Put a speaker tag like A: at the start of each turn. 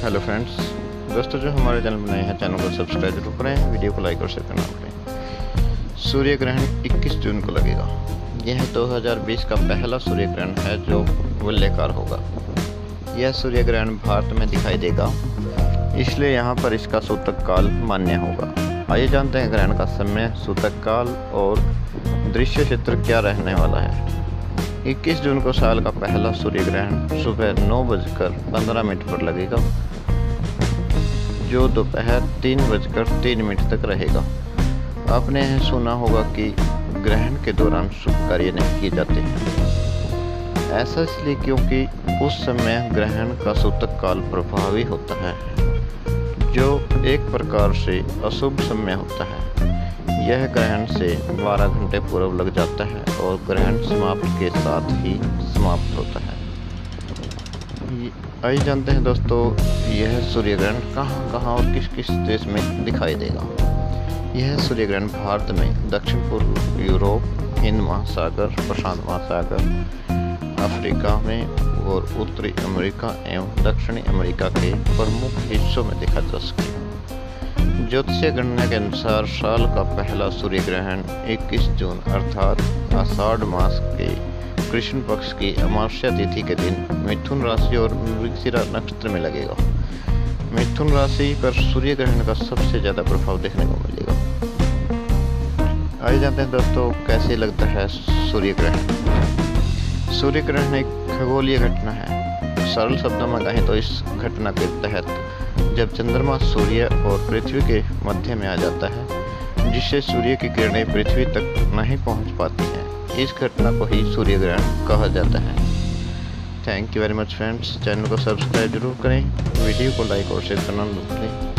A: Hello friends, दोस्तों जो हमारे चैनल बनाए हैं चैनल को सब्सक्राइब जरूर करें, वीडियो को लाइक और शेयर करना करें। सूर्य ग्रहण 21 जून को लगेगा। यह 2020 का पहला सूर्य ग्रहण है जो वलयाकार होगा। यह सूर्य ग्रहण भारत में दिखाई देगा, इसलिए यहाँ पर इसका सूतक काल मान्य होगा। आइए जानते हैं ग्रहण का समय, सूतक काल और दृश्य क्षेत्र क्या रहने वाला है। 21 जून को साल का पहला सूर्य ग्रहण सुबह 9:15 पर लगेगा, जो दोपहर 3:03 तक रहेगा। आपने यह सुना होगा कि ग्रहण के दौरान शुभ कार्य नहीं किए जाते हैं। ऐसा इसलिए क्योंकि उस समय ग्रहण का सूतक काल प्रभावी होता है, जो एक प्रकार से अशुभ समय होता है। यह ग्रहण से 12 घंटे पूर्व लग जाता है और ग्रहण समाप्त के साथ ही समाप्त होता है। आइए जानते हैं दोस्तों, यह सूर्य ग्रहण कहाँ और किस किस देश में दिखाई देगा। यह सूर्य ग्रहण भारत में, दक्षिण पूर्व यूरोप, हिंद महासागर, प्रशांत महासागर, अफ्रीका में और उत्तरी अमेरिका एवं दक्षिणी अमेरिका के प्रमुख हिस्सों में देखा जा सकता है। ज्योतिषीय गणना के अनुसार साल का पहला सूर्य ग्रहण 21 जून अर्थात आषाढ़ मास के कृष्ण पक्ष की अमावस्या तिथि के दिन मिथुन राशि और मृगशिरा नक्षत्र में लगेगा। मिथुन राशि पर सूर्य ग्रहण का सबसे ज्यादा प्रभाव देखने को मिलेगा। आइए जानते हैं दोस्तों, कैसे लगता है सूर्य ग्रहण। सूर्य ग्रहण एक खगोलीय घटना है। सरल शब्दों में कहें तो इस घटना के तहत जब चंद्रमा सूर्य और पृथ्वी के मध्य में आ जाता है, जिससे सूर्य की किरणें पृथ्वी तक नहीं पहुंच पाती हैं, इस घटना को ही सूर्य ग्रहण कहा जाता है। Thank you very much friends. Channel को सब्सक्राइब जरूर करें, वीडियो को लाइक और शेयर करना न भूलें।